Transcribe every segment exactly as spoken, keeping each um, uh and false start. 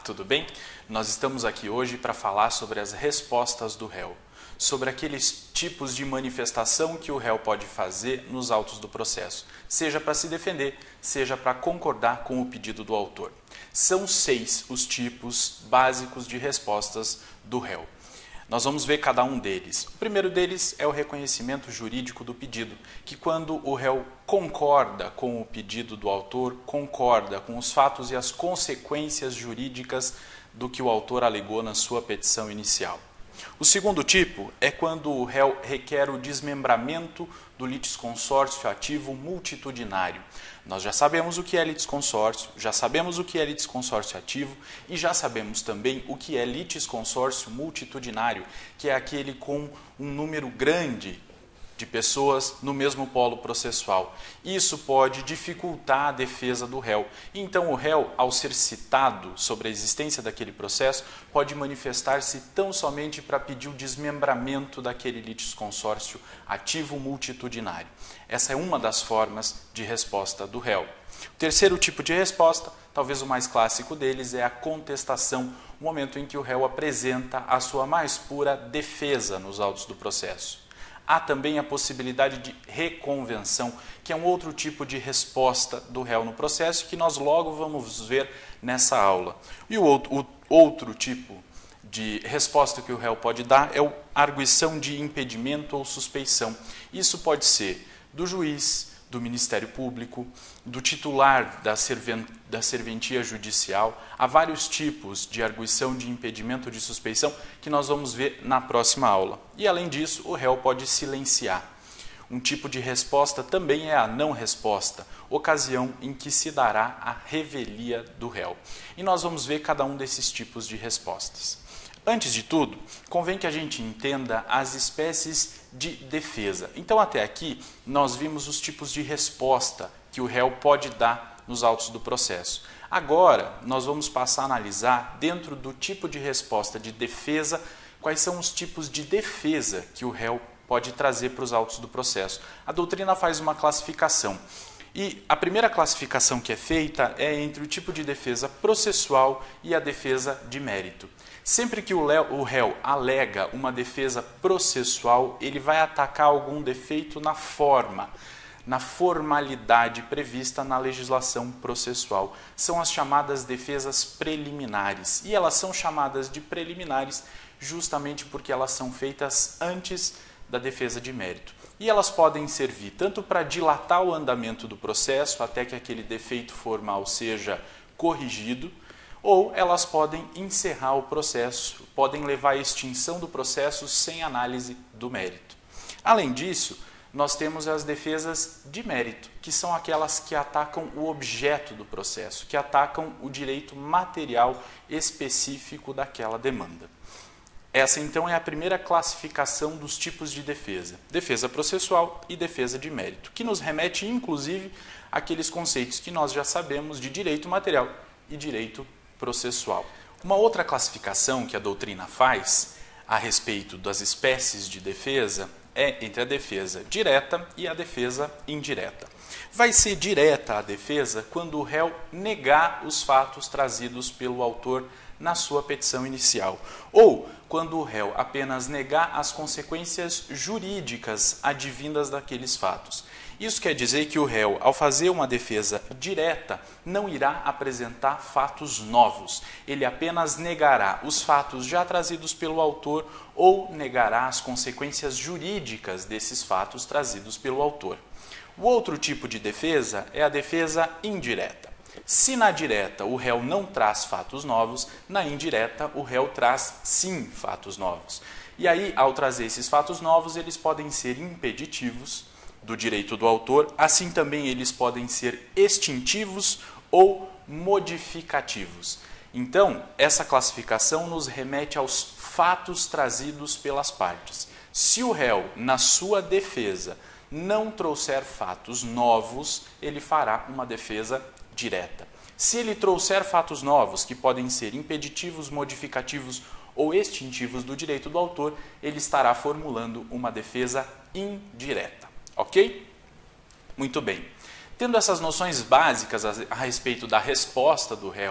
tudo bem? Nós estamos aqui hoje para falar sobre as respostas do réu, sobre aqueles tipos de manifestação que o réu pode fazer nos autos do processo, seja para se defender, seja para concordar com o pedido do autor. São seis os tipos básicos de respostas do réu. Nós vamos ver cada um deles. O primeiro deles é o reconhecimento jurídico do pedido, que quando o réu concorda com o pedido do autor, concorda com os fatos e as consequências jurídicas do que o autor alegou na sua petição inicial. O segundo tipo é quando o réu requer o desmembramento do litisconsórcio ativo multitudinário. Nós já sabemos o que é litisconsórcio, já sabemos o que é litisconsórcio ativo e já sabemos também o que é litisconsórcio multitudinário, que é aquele com um número grande de pessoas no mesmo polo processual. Isso pode dificultar a defesa do réu. Então, o réu, ao ser citado sobre a existência daquele processo, pode manifestar-se tão somente para pedir o desmembramento daquele litisconsórcio ativo multitudinário. Essa é uma das formas de resposta do réu. O terceiro tipo de resposta, talvez o mais clássico deles, é a contestação, o momento em que o réu apresenta a sua mais pura defesa nos autos do processo. Há também a possibilidade de reconvenção, que é um outro tipo de resposta do réu no processo, que nós logo vamos ver nessa aula. E o outro, o outro tipo de resposta que o réu pode dar é a arguição de impedimento ou suspeição. Isso pode ser do juiz, do Ministério Público, do titular da, serven da serventia judicial. Há vários tipos de arguição de impedimento ou de suspeição que nós vamos ver na próxima aula. E, além disso, o réu pode silenciar. Um tipo de resposta também é a não resposta, ocasião em que se dará a revelia do réu. E nós vamos ver cada um desses tipos de respostas. Antes de tudo, convém que a gente entenda as espécies de defesa. Então, até aqui, nós vimos os tipos de resposta que o réu pode dar nos autos do processo. Agora, nós vamos passar a analisar, dentro do tipo de resposta de defesa, quais são os tipos de defesa que o réu pode trazer para os autos do processo. A doutrina faz uma classificação. E a primeira classificação que é feita é entre o tipo de defesa processual e a defesa de mérito. Sempre que o réu alega uma defesa processual, ele vai atacar algum defeito na forma, na formalidade prevista na legislação processual. São as chamadas defesas preliminares. E elas são chamadas de preliminares justamente porque elas são feitas antes da defesa de mérito. E elas podem servir tanto para dilatar o andamento do processo até que aquele defeito formal seja corrigido, ou elas podem encerrar o processo, podem levar à extinção do processo sem análise do mérito. Além disso, nós temos as defesas de mérito, que são aquelas que atacam o objeto do processo, que atacam o direito material específico daquela demanda. Essa, então, é a primeira classificação dos tipos de defesa, defesa processual e defesa de mérito, que nos remete, inclusive, àqueles conceitos que nós já sabemos de direito material e direito processual. Uma outra classificação que a doutrina faz a respeito das espécies de defesa é entre a defesa direta e a defesa indireta. Vai ser direta a defesa quando o réu negar os fatos trazidos pelo autor na sua petição inicial, ou quando o réu apenas negar as consequências jurídicas advindas daqueles fatos. Isso quer dizer que o réu, ao fazer uma defesa direta, não irá apresentar fatos novos. Ele apenas negará os fatos já trazidos pelo autor ou negará as consequências jurídicas desses fatos trazidos pelo autor. O outro tipo de defesa é a defesa indireta. Se na direta o réu não traz fatos novos, na indireta o réu traz sim fatos novos. E aí, ao trazer esses fatos novos, eles podem ser impeditivos do direito do autor, assim também eles podem ser extintivos ou modificativos. Então, essa classificação nos remete aos fatos trazidos pelas partes. Se o réu, na sua defesa, não trouxer fatos novos, ele fará uma defesa direta. Se ele trouxer fatos novos, que podem ser impeditivos, modificativos ou extintivos do direito do autor, ele estará formulando uma defesa indireta. Ok? Muito bem. Tendo essas noções básicas a respeito da resposta do réu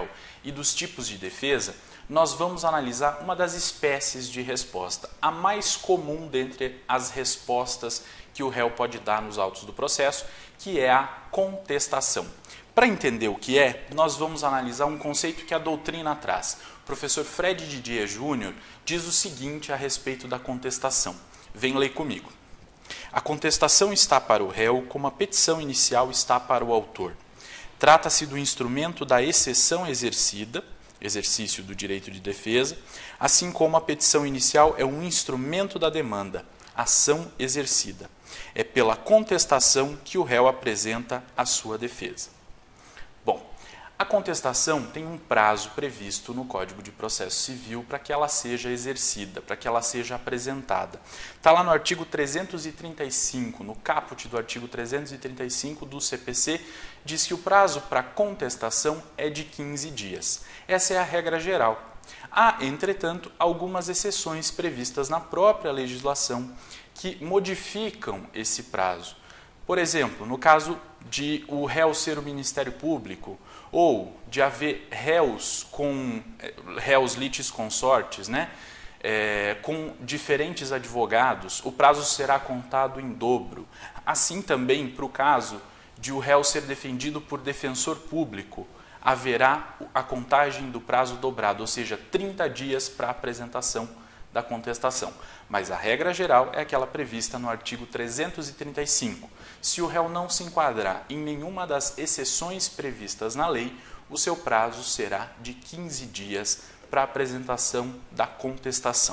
e dos tipos de defesa, nós vamos analisar uma das espécies de resposta, a mais comum dentre as respostas que o réu pode dar nos autos do processo, que é a contestação. Para entender o que é, nós vamos analisar um conceito que a doutrina traz. O professor Fred Didier Júnior diz o seguinte a respeito da contestação. Vem ler comigo. A contestação está para o réu como a petição inicial está para o autor. Trata-se do instrumento da exceção exercida, exercício do direito de defesa, assim como a petição inicial é um instrumento da demanda, ação exercida. É pela contestação que o réu apresenta a sua defesa. Bom, a contestação tem um prazo previsto no Código de Processo Civil para que ela seja exercida, para que ela seja apresentada. Está lá no artigo trezentos e trinta e cinco, no caput do artigo trezentos e trinta e cinco do C P C, diz que o prazo para contestação é de quinze dias. Essa é a regra geral. Há, entretanto, algumas exceções previstas na própria legislação que modificam esse prazo. Por exemplo, no caso de o réu ser o Ministério Público ou de haver réus com réus litisconsortes, né, é, com diferentes advogados, o prazo será contado em dobro. Assim também para o caso de o réu ser defendido por defensor público, haverá a contagem do prazo dobrado, ou seja, trinta dias para a apresentação da contestação. Mas a regra geral é aquela prevista no artigo trezentos e trinta e cinco. Se o réu não se enquadrar em nenhuma das exceções previstas na lei, o seu prazo será de quinze dias para a apresentação da contestação.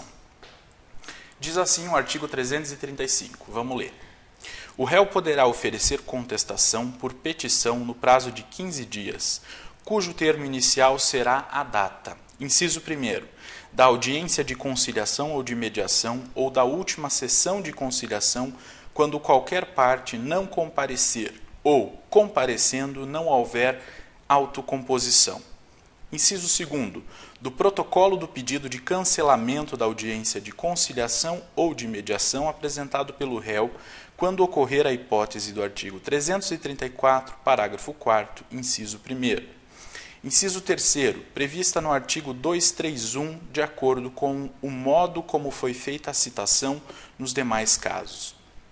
Diz assim o artigo trezentos e trinta e cinco. Vamos ler. O réu poderá oferecer contestação por petição no prazo de quinze dias, cujo termo inicial será a data. Inciso primeiro. Da audiência de conciliação ou de mediação ou da última sessão de conciliação, quando qualquer parte não comparecer ou, comparecendo, não houver autocomposição. Inciso segundo. Do protocolo do pedido de cancelamento da audiência de conciliação ou de mediação apresentado pelo réu, quando ocorrer a hipótese do artigo trezentos e trinta e quatro, parágrafo quarto, inciso primeiro. Inciso terceiro, prevista no artigo duzentos e trinta e um, de acordo com o modo como foi feita a citação nos demais casos.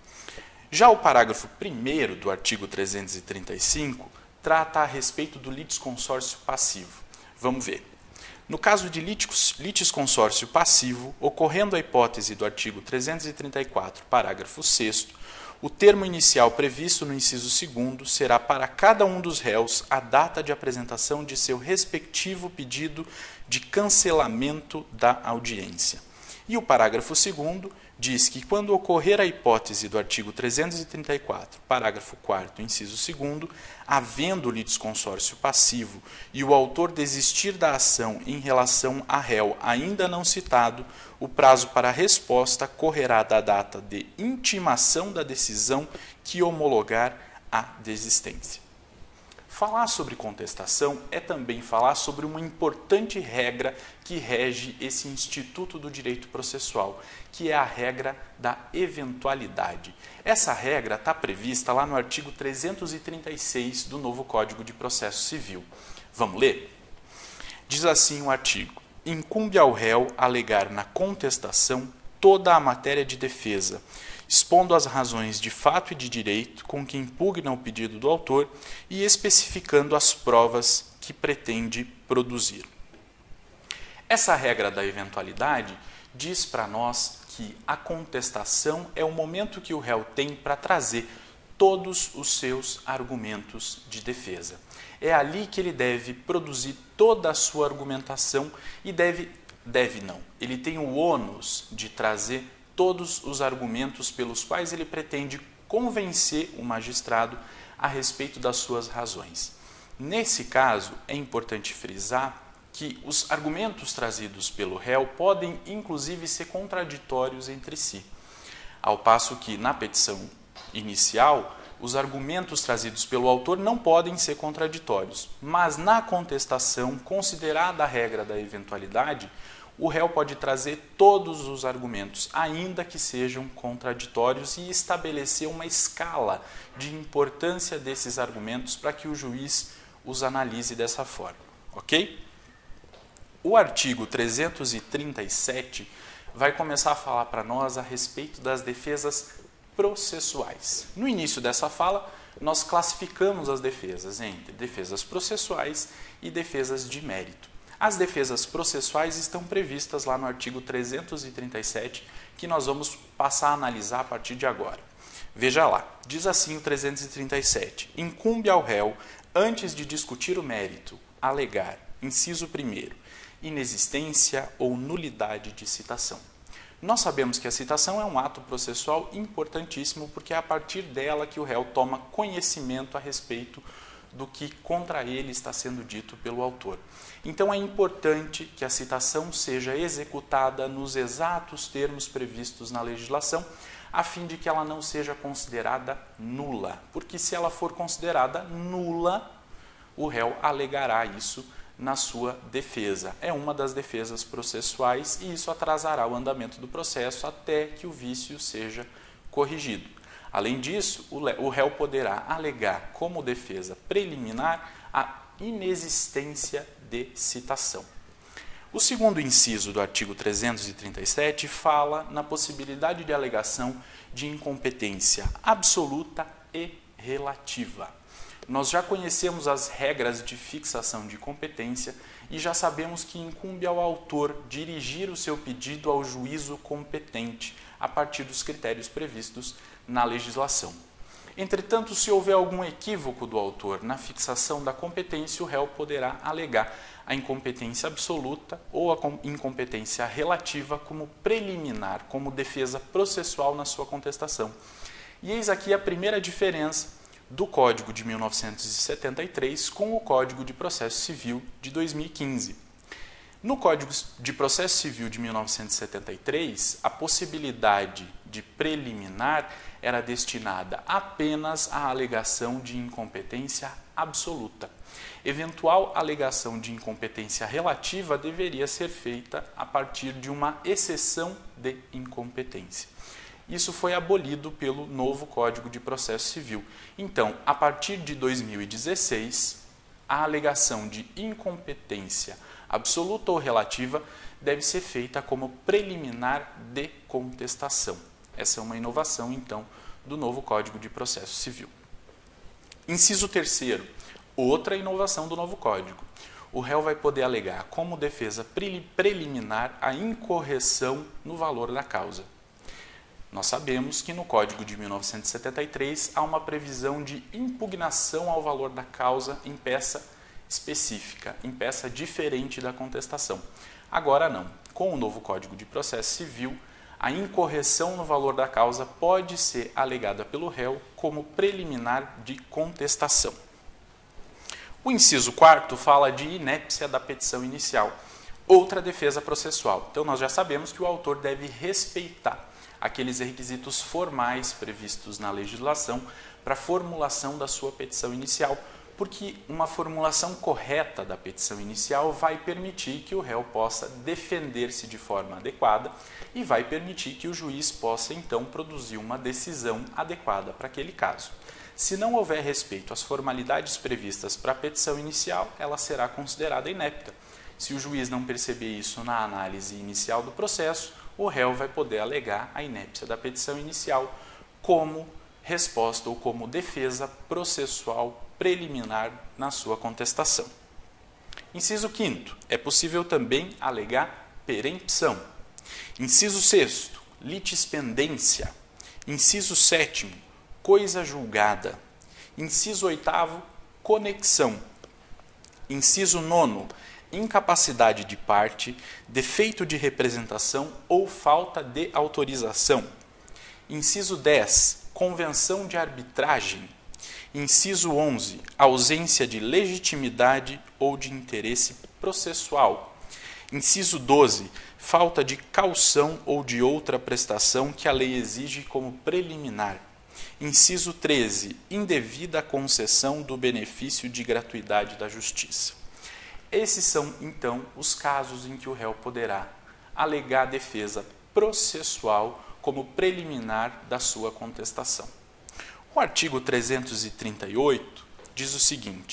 Já o parágrafo primeiro do artigo trezentos e trinta e cinco trata a respeito do litisconsórcio passivo. Vamos ver. No caso de litisconsórcio passivo, ocorrendo a hipótese do artigo trezentos e trinta e quatro, parágrafo sexto, o termo inicial previsto no inciso segundo será para cada um dos réus a data de apresentação de seu respectivo pedido de cancelamento da audiência. E o parágrafo segundo diz que, quando ocorrer a hipótese do artigo trezentos e trinta e quatro, parágrafo quarto, inciso segundo, havendo litisconsórcio passivo e o autor desistir da ação em relação a réu ainda não citado, o prazo para a resposta correrá da data de intimação da decisão que homologar a desistência. Falar sobre contestação é também falar sobre uma importante regra que rege esse instituto do direito processual, que é a regra da eventualidade. Essa regra está prevista lá no artigo trezentos e trinta e seis do novo Código de Processo Civil. Vamos ler? Diz assim o artigo: incumbe ao réu alegar na contestação toda a matéria de defesa, expondo as razões de fato e de direito com que impugna o pedido do autor e especificando as provas que pretende produzir. Essa regra da eventualidade diz para nós que a contestação é o momento que o réu tem para trazer todos os seus argumentos de defesa. É ali que ele deve produzir toda a sua argumentação e deve, deve não, ele tem o ônus de trazer todos os argumentos pelos quais ele pretende convencer o magistrado a respeito das suas razões. Nesse caso, é importante frisar que os argumentos trazidos pelo réu podem, inclusive, ser contraditórios entre si, ao passo que, na petição inicial, os argumentos trazidos pelo autor não podem ser contraditórios, mas na contestação, considerada a regra da eventualidade, o réu pode trazer todos os argumentos, ainda que sejam contraditórios, e estabelecer uma escala de importância desses argumentos para que o juiz os analise dessa forma, ok? O artigo trezentos e trinta e sete vai começar a falar para nós a respeito das defesas processuais. No início dessa fala, nós classificamos as defesas entre defesas processuais e defesas de mérito. As defesas processuais estão previstas lá no artigo trezentos e trinta e sete, que nós vamos passar a analisar a partir de agora. Veja lá, diz assim o trezentos e trinta e sete: incumbe ao réu, antes de discutir o mérito, alegar, inciso primeiro, inexistência ou nulidade de citação. Nós sabemos que a citação é um ato processual importantíssimo porque é a partir dela que o réu toma conhecimento a respeito do que contra ele está sendo dito pelo autor. Então é importante que a citação seja executada nos exatos termos previstos na legislação, a fim de que ela não seja considerada nula, porque se ela for considerada nula, o réu alegará isso na sua defesa. É uma das defesas processuais e isso atrasará o andamento do processo até que o vício seja corrigido. Além disso, o réu poderá alegar como defesa preliminar a inexistência de citação. O segundo inciso do artigo trezentos e trinta e sete fala na possibilidade de alegação de incompetência absoluta e relativa. Nós já conhecemos as regras de fixação de competência e já sabemos que incumbe ao autor dirigir o seu pedido ao juízo competente a partir dos critérios previstos na legislação. Entretanto, se houver algum equívoco do autor na fixação da competência, o réu poderá alegar a incompetência absoluta ou a incompetência relativa como preliminar, como defesa processual na sua contestação. E eis aqui a primeira diferença do Código de mil novecentos e setenta e três com o Código de Processo Civil de dois mil e quinze. No Código de Processo Civil de mil novecentos e setenta e três, a possibilidade de preliminar era destinada apenas à alegação de incompetência absoluta. Eventual alegação de incompetência relativa deveria ser feita a partir de uma exceção de incompetência. Isso foi abolido pelo novo Código de Processo Civil. Então, a partir de dois mil e dezesseis, a alegação de incompetência absoluta ou relativa deve ser feita como preliminar de contestação. Essa é uma inovação, então, do novo Código de Processo Civil. Inciso terceiro, outra inovação do novo Código. O réu vai poder alegar como defesa preliminar a incorreção no valor da causa. Nós sabemos que no Código de mil novecentos e setenta e três há uma previsão de impugnação ao valor da causa em peça específica, em peça diferente da contestação. Agora não. Com o novo Código de Processo Civil, a incorreção no valor da causa pode ser alegada pelo réu como preliminar de contestação. O inciso quarto fala de inépcia da petição inicial, outra defesa processual. Então nós já sabemos que o autor deve respeitar aqueles requisitos formais previstos na legislação para a formulação da sua petição inicial, porque uma formulação correta da petição inicial vai permitir que o réu possa defender-se de forma adequada e vai permitir que o juiz possa, então, produzir uma decisão adequada para aquele caso. Se não houver respeito às formalidades previstas para a petição inicial, ela será considerada inepta. Se o juiz não perceber isso na análise inicial do processo, o réu vai poder alegar a inépcia da petição inicial como resposta ou como defesa processual preliminar na sua contestação. Inciso quinto, é possível também alegar perempção. Inciso sexto, litispendência. Inciso sétimo, coisa julgada. Inciso oitavo, conexão. Inciso nono, incapacidade de parte, defeito de representação ou falta de autorização. Inciso dez, convenção de arbitragem. Inciso onze, ausência de legitimidade ou de interesse processual. Inciso doze, falta de caução ou de outra prestação que a lei exige como preliminar. Inciso treze, indevida concessão do benefício de gratuidade da justiça. Esses são, então, os casos em que o réu poderá alegar defesa processual como preliminar da sua contestação. O artigo trezentos e trinta e oito diz o seguinte: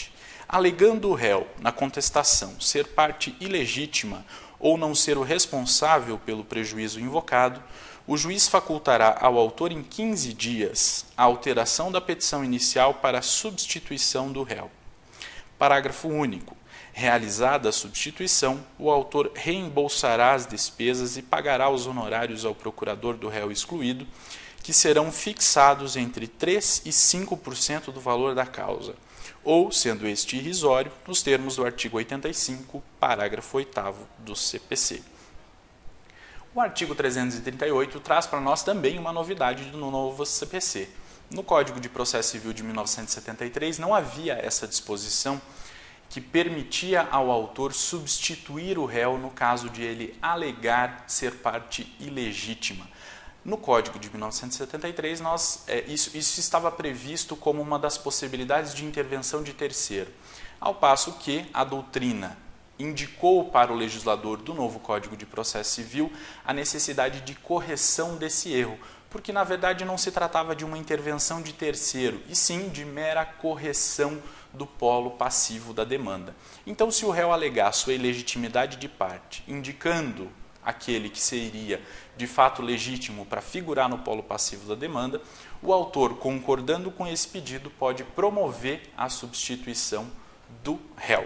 Alegando o réu, na contestação, ser parte ilegítima ou não ser o responsável pelo prejuízo invocado, o juiz facultará ao autor em quinze dias a alteração da petição inicial para a substituição do réu. Parágrafo único. Realizada a substituição, o autor reembolsará as despesas e pagará os honorários ao procurador do réu excluído, que serão fixados entre três por cento e cinco por cento do valor da causa, ou, sendo este irrisório, nos termos do artigo oitenta e cinco, parágrafo oitavo do C P C. O artigo trezentos e trinta e oito traz para nós também uma novidade no novo C P C. No Código de Processo Civil de mil novecentos e setenta e três não havia essa disposição que permitia ao autor substituir o réu no caso de ele alegar ser parte ilegítima. No Código de mil novecentos e setenta e três, nós, é, isso, isso estava previsto como uma das possibilidades de intervenção de terceiro, ao passo que a doutrina indicou para o legislador do novo Código de Processo Civil a necessidade de correção desse erro, porque na verdade não se tratava de uma intervenção de terceiro, e sim de mera correção do polo passivo da demanda. Então, se o réu alegar sua ilegitimidade de parte, indicando aquele que seria de fato legítimo para figurar no polo passivo da demanda, o autor, concordando com esse pedido, pode promover a substituição do réu.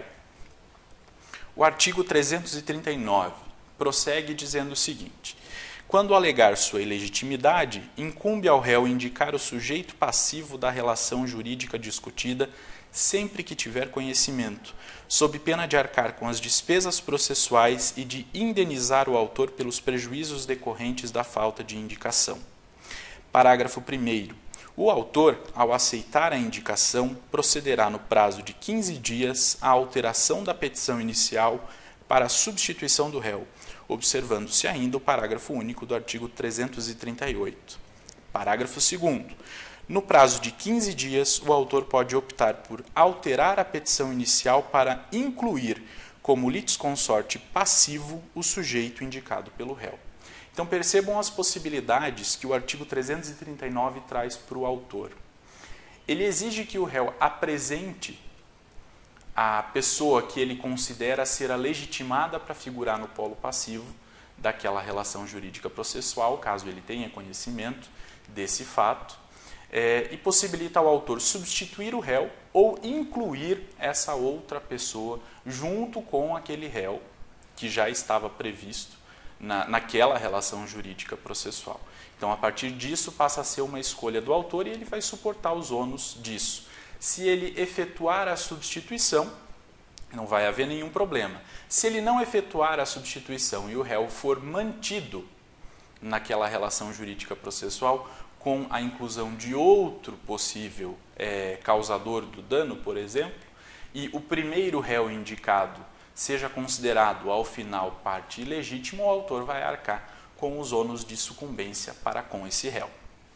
O artigo trezentos e trinta e nove prossegue dizendo o seguinte: quando alegar sua ilegitimidade, incumbe ao réu indicar o sujeito passivo da relação jurídica discutida sempre que tiver conhecimento, sob pena de arcar com as despesas processuais e de indenizar o autor pelos prejuízos decorrentes da falta de indicação. Parágrafo primeiro. O autor, ao aceitar a indicação, procederá no prazo de quinze dias à alteração da petição inicial para a substituição do réu, observando-se ainda o parágrafo único do artigo trezentos e trinta e oito. Parágrafo segundo. No prazo de quinze dias, o autor pode optar por alterar a petição inicial para incluir como litisconsorte passivo o sujeito indicado pelo réu. Então percebam as possibilidades que o artigo trezentos e trinta e nove traz para o autor. Ele exige que o réu apresente a pessoa que ele considera ser a legitimada para figurar no polo passivo daquela relação jurídica processual, caso ele tenha conhecimento desse fato, É, e possibilita ao autor substituir o réu ou incluir essa outra pessoa junto com aquele réu que já estava previsto na, naquela relação jurídica processual. Então, a partir disso, passa a ser uma escolha do autor e ele vai suportar os ônus disso. Se ele efetuar a substituição, não vai haver nenhum problema. Se ele não efetuar a substituição e o réu for mantido naquela relação jurídica processual, com a inclusão de outro possível é, causador do dano, por exemplo, e o primeiro réu indicado seja considerado, ao final, parte ilegítima, o autor vai arcar com os ônus de sucumbência para com esse réu.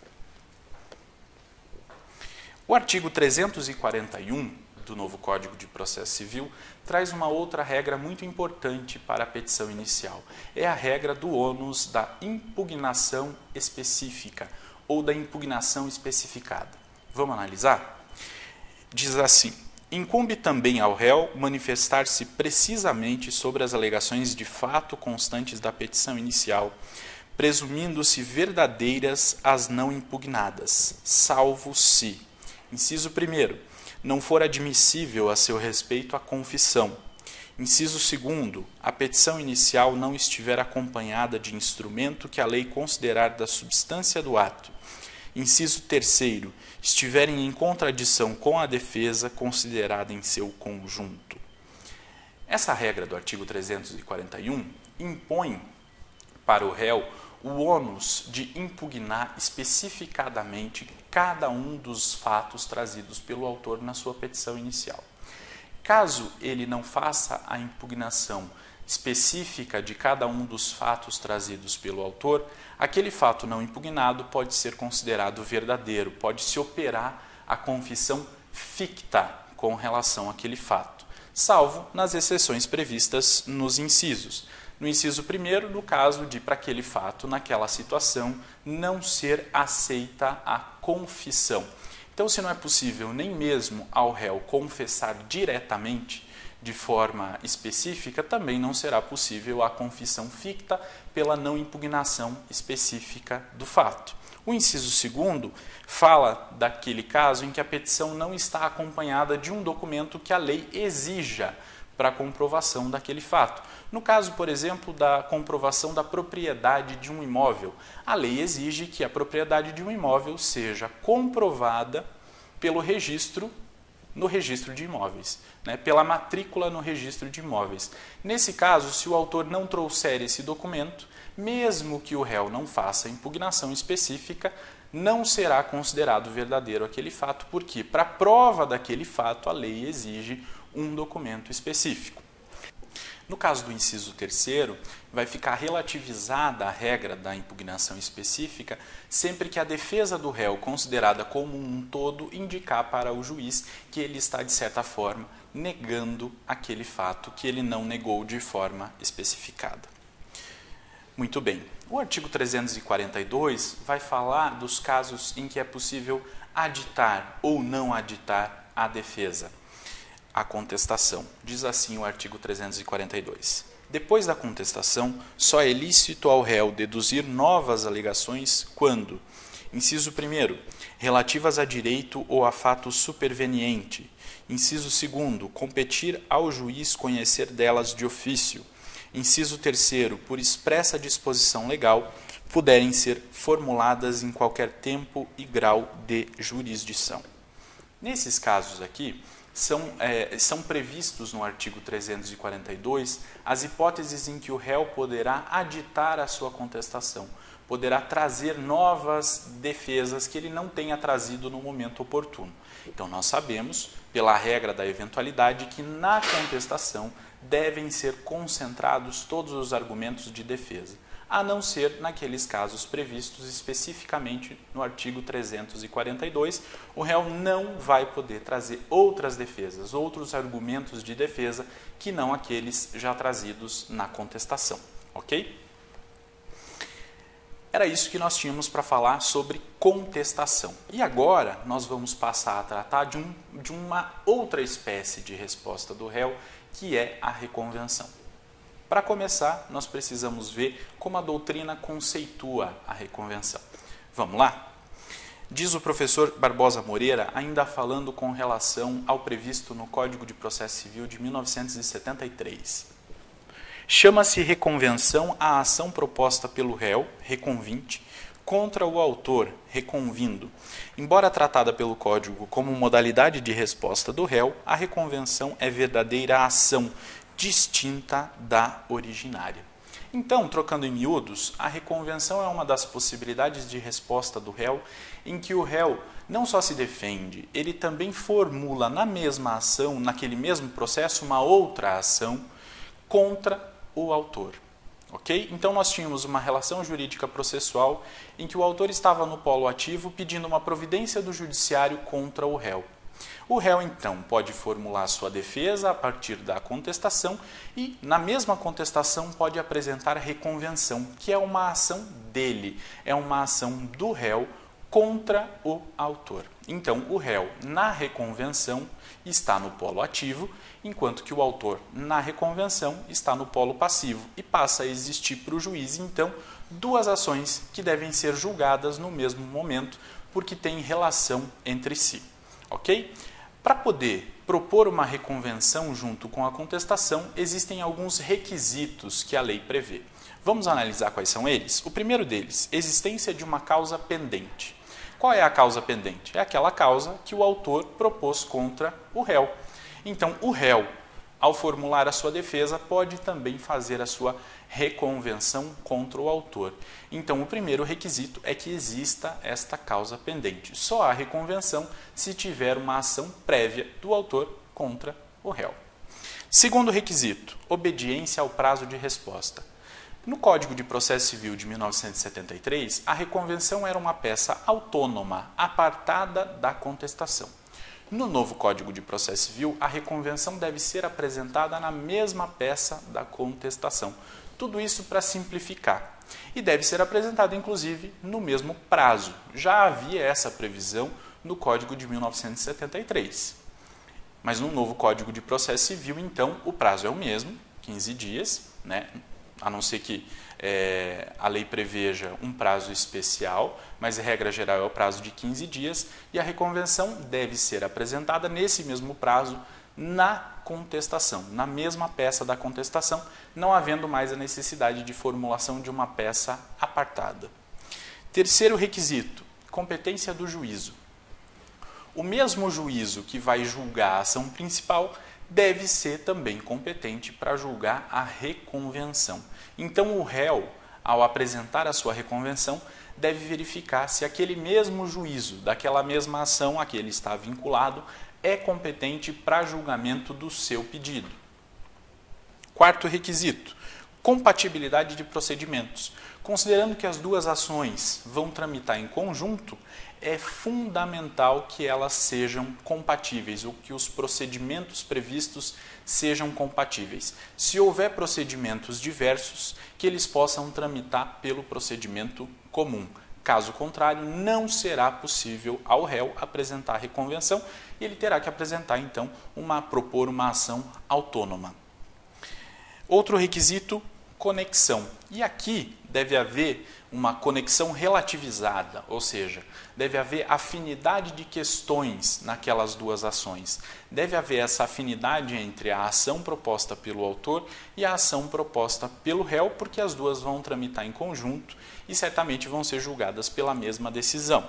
O artigo trezentos e quarenta e um do novo Código de Processo Civil traz uma outra regra muito importante para a petição inicial. É a regra do ônus da impugnação específica, ou da impugnação especificada. Vamos analisar? Diz assim: incumbe também ao réu manifestar-se precisamente sobre as alegações de fato constantes da petição inicial, presumindo-se verdadeiras as não impugnadas, salvo se, inciso primeiro, não for admissível a seu respeito a confissão. Inciso segundo, a petição inicial não estiver acompanhada de instrumento que a lei considerar da substância do ato. Inciso terceiro, estiverem em contradição com a defesa considerada em seu conjunto. Essa regra do artigo trezentos e quarenta e um impõe para o réu o ônus de impugnar especificadamente cada um dos fatos trazidos pelo autor na sua petição inicial. Caso ele não faça a impugnação específica de cada um dos fatos trazidos pelo autor, aquele fato não impugnado pode ser considerado verdadeiro, pode-se operar a confissão ficta com relação àquele fato, salvo nas exceções previstas nos incisos. No inciso primeiro, no caso de, para aquele fato, naquela situação, não ser aceita a confissão. Então, se não é possível nem mesmo ao réu confessar diretamente, de forma específica, também não será possível a confissão ficta pela não impugnação específica do fato. O inciso segundo fala daquele caso em que a petição não está acompanhada de um documento que a lei exija para a comprovação daquele fato. No caso, por exemplo, da comprovação da propriedade de um imóvel, a lei exige que a propriedade de um imóvel seja comprovada pelo registro no registro de imóveis, né, pela matrícula no registro de imóveis. Nesse caso, se o autor não trouxer esse documento, mesmo que o réu não faça impugnação específica, não será considerado verdadeiro aquele fato, porque para a prova daquele fato a lei exige um documento específico. No caso do inciso terceiro, vai ficar relativizada a regra da impugnação específica sempre que a defesa do réu, considerada como um todo, indicar para o juiz que ele está, de certa forma, negando aquele fato que ele não negou de forma especificada. Muito bem. O artigo trezentos e quarenta e dois vai falar dos casos em que é possível aditar ou não aditar a defesa, a contestação. Diz assim o artigo trezentos e quarenta e dois. Depois da contestação, só é lícito ao réu deduzir novas alegações quando: inciso primeiro, relativas a direito ou a fato superveniente. Inciso segundo, competir ao juiz conhecer delas de ofício. Inciso terceiro, por expressa disposição legal, puderem ser formuladas em qualquer tempo e grau de jurisdição. Nesses casos aqui, São, é, são previstos no artigo trezentos e quarenta e dois as hipóteses em que o réu poderá aditar a sua contestação, poderá trazer novas defesas que ele não tenha trazido no momento oportuno. Então, nós sabemos, pela regra da eventualidade, que na contestação devem ser concentrados todos os argumentos de defesa, a não ser naqueles casos previstos especificamente no artigo trezentos e quarenta e dois, o réu não vai poder trazer outras defesas, outros argumentos de defesa que não aqueles já trazidos na contestação, ok? Era isso que nós tínhamos para falar sobre contestação. E agora nós vamos passar a tratar de, um, de uma outra espécie de resposta do réu, que é a reconvenção. Para começar, nós precisamos ver como a doutrina conceitua a reconvenção. Vamos lá? Diz o professor Barbosa Moreira, ainda falando com relação ao previsto no Código de Processo Civil de mil novecentos e setenta e três. Chama-se reconvenção a ação proposta pelo réu, reconvinte, contra o autor, reconvindo. Embora tratada pelo Código como modalidade de resposta do réu, a reconvenção é verdadeira ação, distinta da originária. Então, trocando em miúdos, a reconvenção é uma das possibilidades de resposta do réu em que o réu não só se defende, ele também formula na mesma ação, naquele mesmo processo, uma outra ação contra o autor. Ok? Então, nós tínhamos uma relação jurídica processual em que o autor estava no polo ativo pedindo uma providência do judiciário contra o réu. O réu, então, pode formular sua defesa a partir da contestação e, na mesma contestação, pode apresentar reconvenção, que é uma ação dele, é uma ação do réu contra o autor. Então, o réu, na reconvenção, está no polo ativo, enquanto que o autor, na reconvenção, está no polo passivo e passa a existir para o juiz, então, duas ações que devem ser julgadas no mesmo momento, porque têm relação entre si. Ok? Para poder propor uma reconvenção junto com a contestação, existem alguns requisitos que a lei prevê. Vamos analisar quais são eles? O primeiro deles, existência de uma causa pendente. Qual é a causa pendente? É aquela causa que o autor propôs contra o réu. Então, o réu, ao formular a sua defesa, pode também fazer a sua reconvenção contra o autor. Então, o primeiro requisito é que exista esta causa pendente. Só há reconvenção se tiver uma ação prévia do autor contra o réu. Segundo requisito, obediência ao prazo de resposta. No Código de Processo Civil de mil novecentos e setenta e três, a reconvenção era uma peça autônoma, apartada da contestação. No novo Código de Processo Civil, a reconvenção deve ser apresentada na mesma peça da contestação. Tudo isso para simplificar. E deve ser apresentada, inclusive, no mesmo prazo. Já havia essa previsão no Código de mil novecentos e setenta e três. Mas no novo Código de Processo Civil, então, o prazo é o mesmo, quinze dias, né? A não ser que é, a lei preveja um prazo especial, mas a regra geral é o prazo de quinze dias, e a reconvenção deve ser apresentada nesse mesmo prazo na contestação, na mesma peça da contestação, não havendo mais a necessidade de formulação de uma peça apartada. Terceiro requisito, competência do juízo. O mesmo juízo que vai julgar a ação principal deve ser também competente para julgar a reconvenção. Então, o réu, ao apresentar a sua reconvenção, deve verificar se aquele mesmo juízo daquela mesma ação a que ele está vinculado é competente para julgamento do seu pedido. Quarto requisito, compatibilidade de procedimentos. Considerando que as duas ações vão tramitar em conjunto, é fundamental que elas sejam compatíveis, ou que os procedimentos previstos sejam compatíveis. Se houver procedimentos diversos, que eles possam tramitar pelo procedimento comum. Caso contrário, não será possível ao réu apresentar a reconvenção e ele terá que apresentar, então, uma, propor uma ação autônoma. Outro requisito, conexão. E aqui deve haver uma conexão relativizada, ou seja, deve haver afinidade de questões naquelas duas ações. Deve haver essa afinidade entre a ação proposta pelo autor e a ação proposta pelo réu, porque as duas vão tramitar em conjunto e certamente vão ser julgadas pela mesma decisão.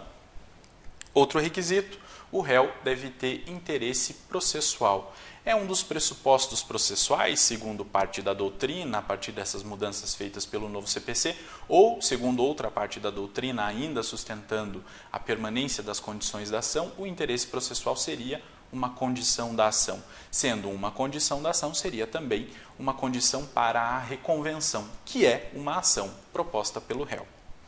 Outro requisito, o réu deve ter interesse processual. É um dos pressupostos processuais, segundo parte da doutrina, a partir dessas mudanças feitas pelo novo C P C, ou, segundo outra parte da doutrina, ainda sustentando a permanência das condições da ação, o interesse processual seria uma condição da ação. Sendo uma condição da ação, seria também uma condição para a reconvenção, que é uma ação proposta pelo réu.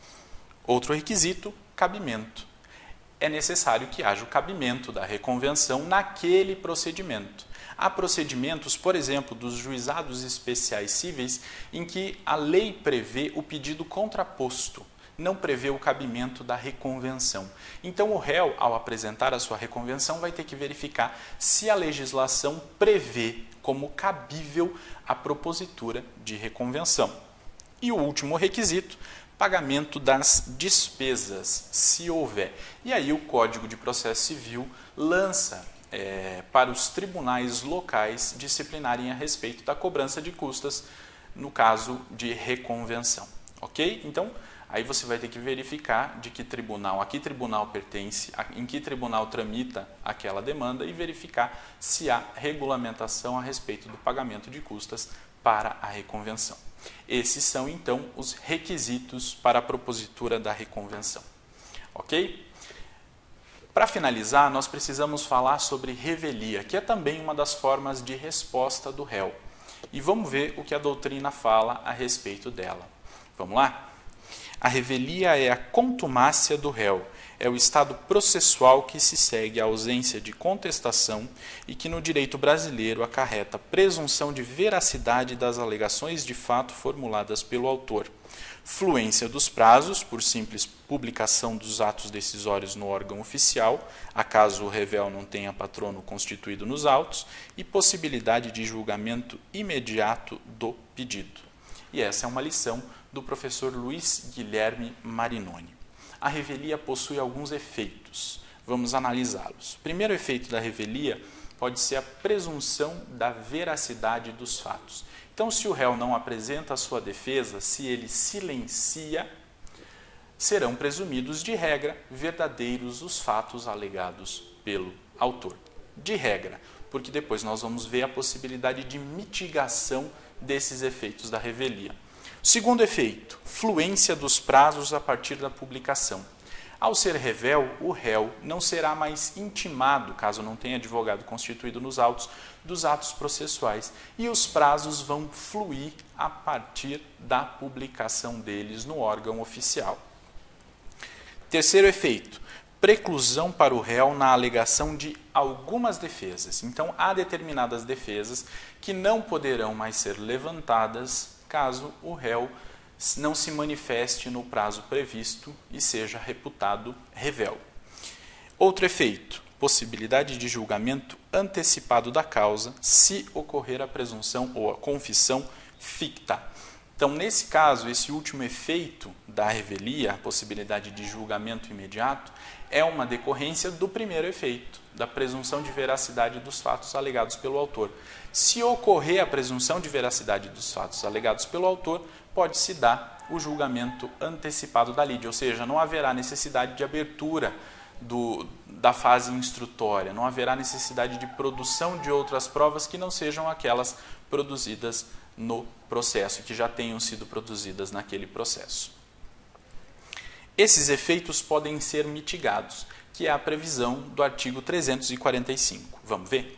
Outro requisito, cabimento. É necessário que haja o cabimento da reconvenção naquele procedimento. Há procedimentos, por exemplo, dos juizados especiais cíveis, em que a lei prevê o pedido contraposto, não prevê o cabimento da reconvenção. Então, o réu, ao apresentar a sua reconvenção, vai ter que verificar se a legislação prevê como cabível a propositura de reconvenção. E o último requisito, pagamento das despesas, se houver. E aí o Código de Processo Civil lança é, para os tribunais locais disciplinarem a respeito da cobrança de custas no caso de reconvenção. Ok? Então, aí você vai ter que verificar de que tribunal, a que tribunal pertence, em que tribunal tramita aquela demanda e verificar se há regulamentação a respeito do pagamento de custas para a reconvenção. Esses são, então, os requisitos para a propositura da reconvenção. Ok? Para finalizar, nós precisamos falar sobre revelia, que é também uma das formas de resposta do réu. E vamos ver o que a doutrina fala a respeito dela. Vamos lá? A revelia é a contumácia do réu, é o estado processual que se segue à ausência de contestação e que no direito brasileiro acarreta presunção de veracidade das alegações de fato formuladas pelo autor, fluência dos prazos, por simples publicação dos atos decisórios no órgão oficial, acaso o revel não tenha patrono constituído nos autos, e possibilidade de julgamento imediato do pedido. E essa é uma lição do professor Luiz Guilherme Marinoni. A revelia possui alguns efeitos. Vamos analisá-los. O primeiro efeito da revelia pode ser a presunção da veracidade dos fatos. Então, se o réu não apresenta a sua defesa, se ele silencia, serão presumidos de regra verdadeiros os fatos alegados pelo autor. De regra, porque depois nós vamos ver a possibilidade de mitigação desses efeitos da revelia. Segundo efeito, fluência dos prazos a partir da publicação. Ao ser revel, o réu não será mais intimado, caso não tenha advogado constituído nos autos, dos atos processuais, e os prazos vão fluir a partir da publicação deles no órgão oficial. Terceiro efeito, preclusão para o réu na alegação de algumas defesas. Então, há determinadas defesas que não poderão mais ser levantadas caso o réu não se manifeste no prazo previsto e seja reputado revel. Outro efeito, possibilidade de julgamento antecipado da causa se ocorrer a presunção ou a confissão ficta. Então, nesse caso, esse último efeito da revelia, a possibilidade de julgamento imediato, é uma decorrência do primeiro efeito, da presunção de veracidade dos fatos alegados pelo autor. Se ocorrer a presunção de veracidade dos fatos alegados pelo autor, pode-se dar o julgamento antecipado da lide, ou seja, não haverá necessidade de abertura do, da fase instrutória, não haverá necessidade de produção de outras provas que não sejam aquelas produzidas no processo, que já tenham sido produzidas naquele processo. Esses efeitos podem ser mitigados, que é a previsão do artigo trezentos e quarenta e cinco. Vamos ver?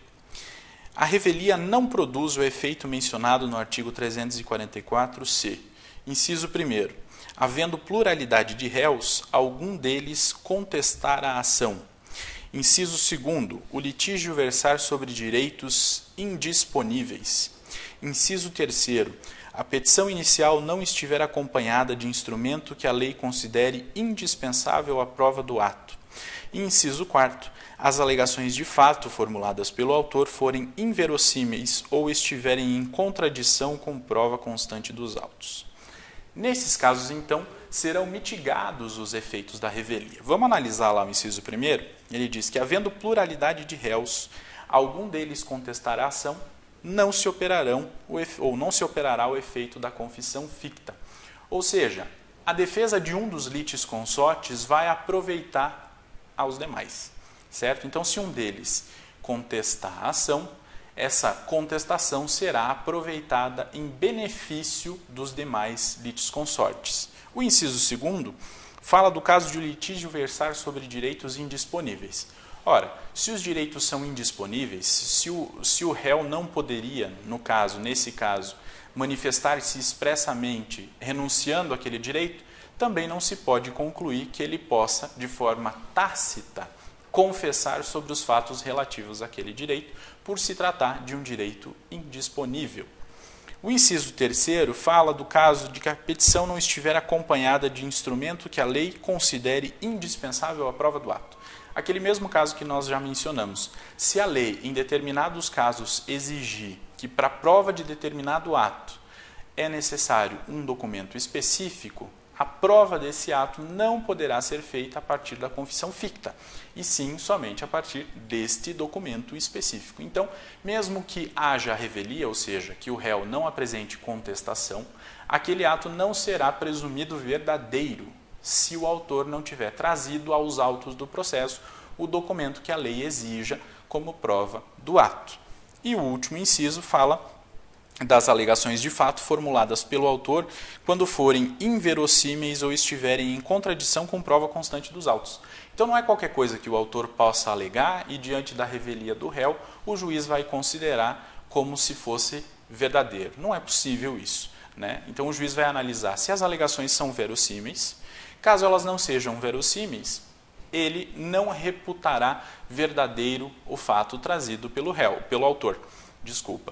A revelia não produz o efeito mencionado no artigo trezentos e quarenta e quatro C. Inciso primeiro. Havendo pluralidade de réus, algum deles contestar a ação. Inciso segundo. O litígio versar sobre direitos indisponíveis. Inciso terceiro. A petição inicial não estiver acompanhada de instrumento que a lei considere indispensável à prova do ato. E inciso quarto. As alegações de fato formuladas pelo autor forem inverossímeis ou estiverem em contradição com prova constante dos autos. Nesses casos, então, serão mitigados os efeitos da revelia. Vamos analisar lá o inciso primeiro? Ele diz que, havendo pluralidade de réus, algum deles contestará a ação, não se operarão ou não se operará o efeito da confissão ficta. Ou seja, a defesa de um dos litisconsortes vai aproveitar aos demais, certo? Então, se um deles contestar a ação, essa contestação será aproveitada em benefício dos demais litisconsortes. O inciso segundo fala do caso de o litígio versar sobre direitos indisponíveis. Ora, se os direitos são indisponíveis, se o, se o réu não poderia, no caso, nesse caso, manifestar-se expressamente renunciando àquele direito, também não se pode concluir que ele possa, de forma tácita, confessar sobre os fatos relativos àquele direito, por se tratar de um direito indisponível. O inciso terceiro fala do caso de que a petição não estiver acompanhada de instrumento que a lei considere indispensável à prova do ato. Aquele mesmo caso que nós já mencionamos. Se a lei, em determinados casos, exigir que para a prova de determinado ato é necessário um documento específico, a prova desse ato não poderá ser feita a partir da confissão ficta, e sim somente a partir deste documento específico. Então, mesmo que haja revelia, ou seja, que o réu não apresente contestação, aquele ato não será presumido verdadeiro se o autor não tiver trazido aos autos do processo o documento que a lei exija como prova do ato. E o último inciso fala das alegações de fato formuladas pelo autor quando forem inverossímeis ou estiverem em contradição com prova constante dos autos. Então não é qualquer coisa que o autor possa alegar e diante da revelia do réu o juiz vai considerar como se fosse verdadeiro. Não é possível isso, né? Então o juiz vai analisar se as alegações são verossímeis. Caso elas não sejam verossímeis, ele não reputará verdadeiro o fato trazido pelo réu, pelo autor. Desculpa.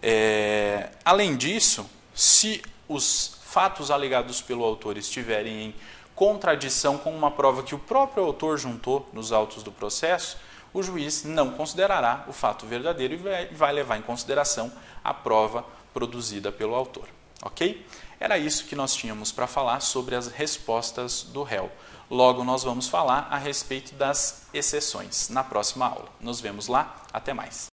É, além disso, se os fatos alegados pelo autor estiverem em contradição com uma prova que o próprio autor juntou nos autos do processo, o juiz não considerará o fato verdadeiro e vai, vai levar em consideração a prova produzida pelo autor. Ok? Era isso que nós tínhamos para falar sobre as respostas do réu. Logo, nós vamos falar a respeito das exceções na próxima aula. Nos vemos lá. Até mais.